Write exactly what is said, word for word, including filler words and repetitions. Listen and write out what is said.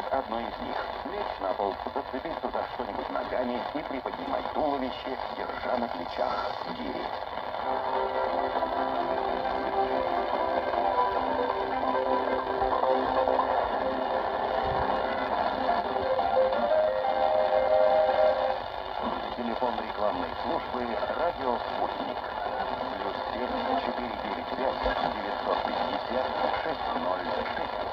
Вот одно из них. Лечь на пол, зацепиться за что-нибудь ногами и приподнимать туловище, держа на плечах гири. Телефон рекламной службы «Радио Спутник». Плюс семь четыре девять пять девятьсот пятьдесят шесть ноль шесть